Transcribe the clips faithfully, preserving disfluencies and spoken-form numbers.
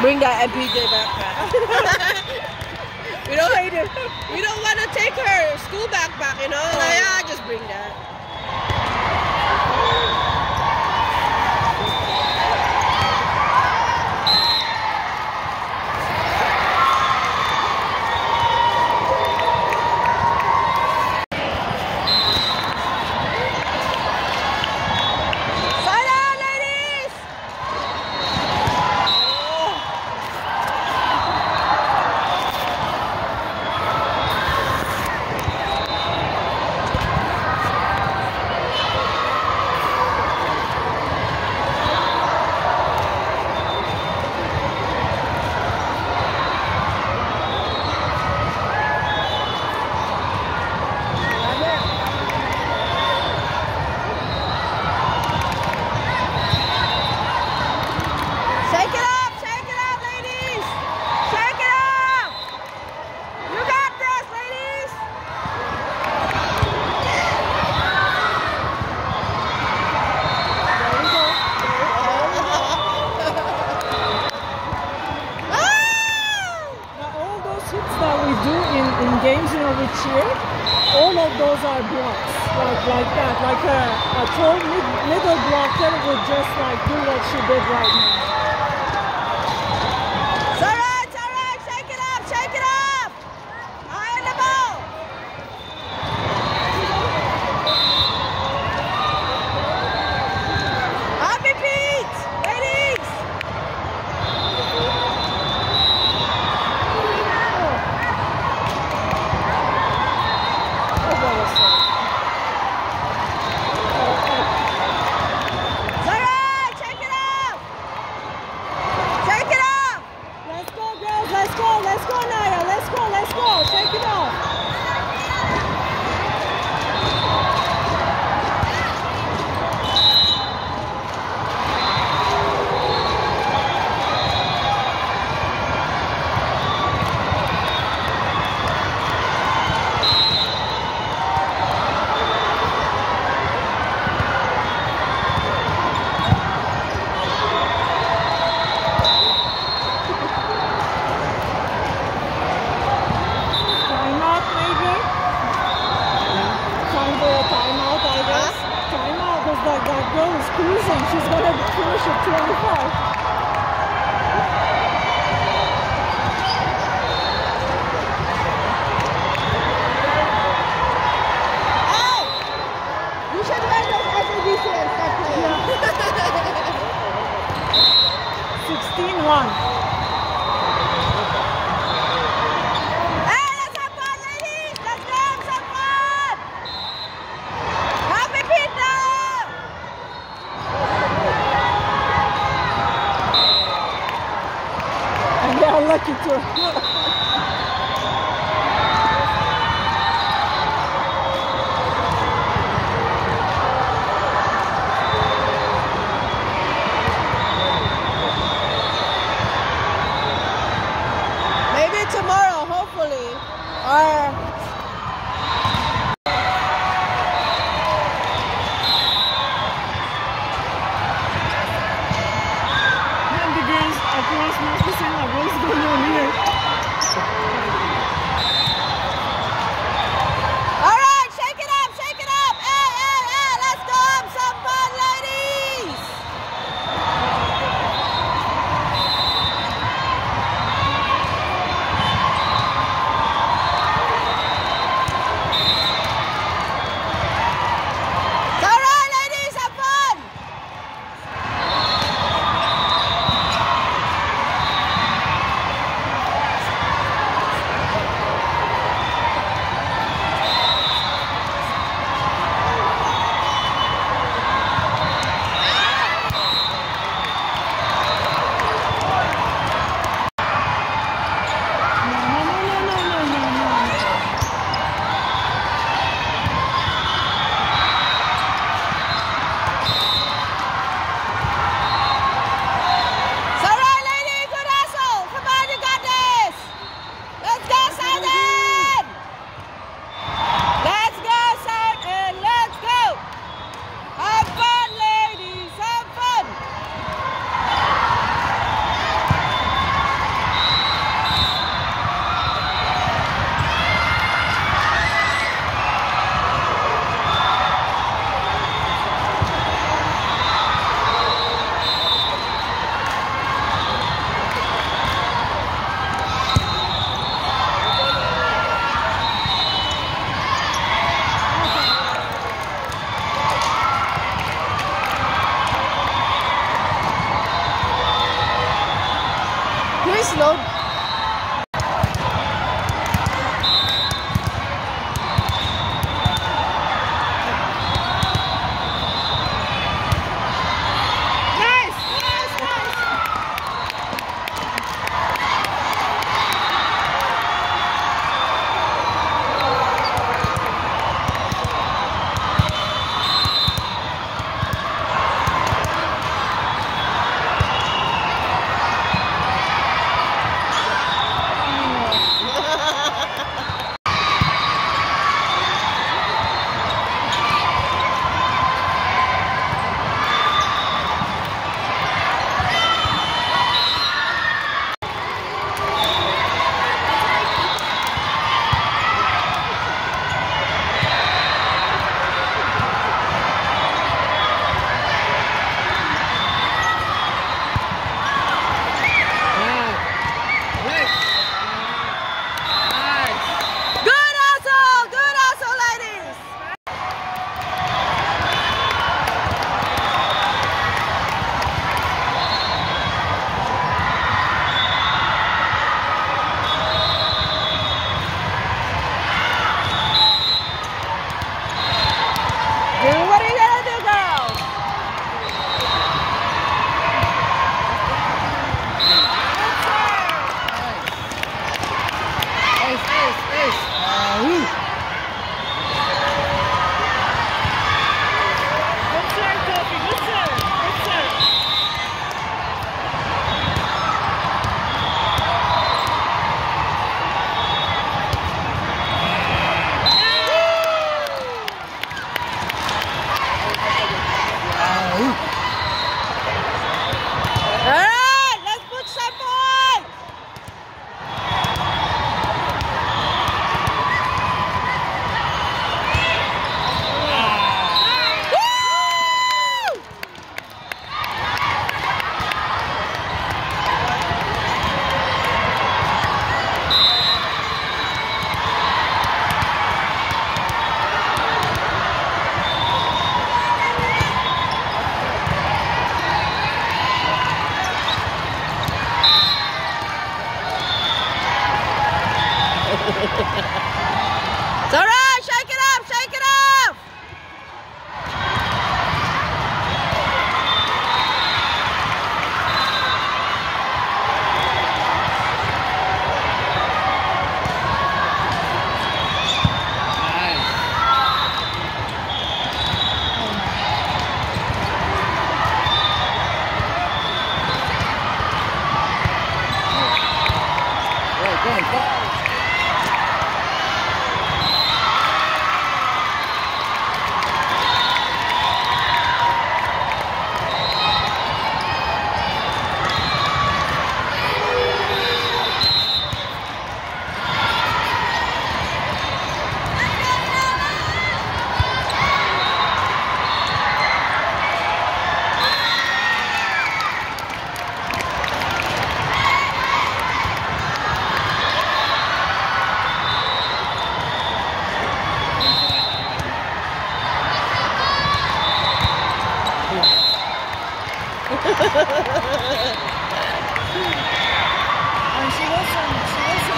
Bring that M P J backpack. we don't hate it. We don't want to take her school backpack, you know? Like, yeah, just bring that. All of those are blocks, like like that, like a, a tall mid, middle blocker would just like do what she did right now. It's alright, it's alright, shake it up, shake it up! Eye on the ball! Happy Pete! Ladies! She's gonna finish at twenty-five. Oh! You should run those S C V C and start playing. sixteen one. Lucky too. Maybe tomorrow, hopefully. Or and the girls across must be saying like, what's going on here?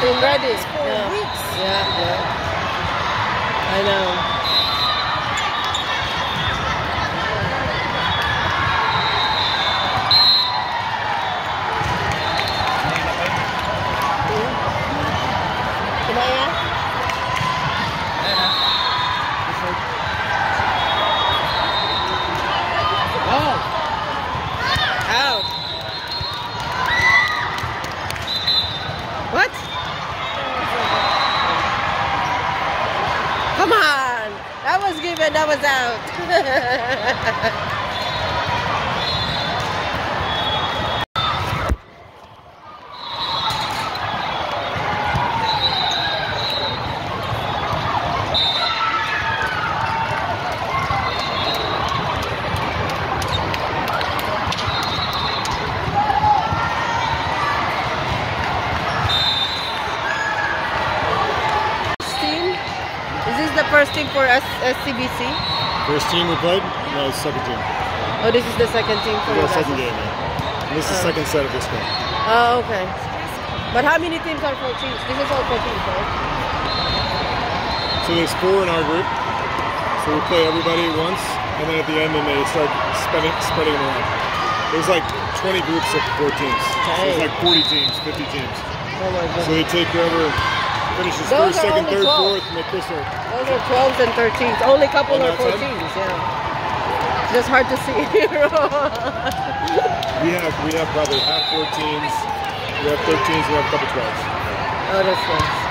been ready. For Yeah. weeks. Yeah, yeah. I know. Kinaya? Oh! Out. What? Come on. That was given, that was out. Is this the first team for S C V C? First team we played? No, it's second team. Oh, this is the second team for you Yeah, guys. second game, yeah. And this is the Oh. second set of this game. Oh, okay. But how many teams are for teams? This is all for teams, right? So there's four in our group. So we play everybody once, and then at the end, then they start spreading, spreading them around. There's like twenty groups of four teams. So Dang. there's like forty teams, fifty teams. Oh my So goodness. they take whoever finishes Those first, are second, only third, twelve. fourth, and they kiss her. Those are twelves and thirteens. Only couple On are that for side? teams, yeah. Just hard to see. We have we have probably half fourteens, we have thirteens, we have a couple twelves. Oh, that's nice.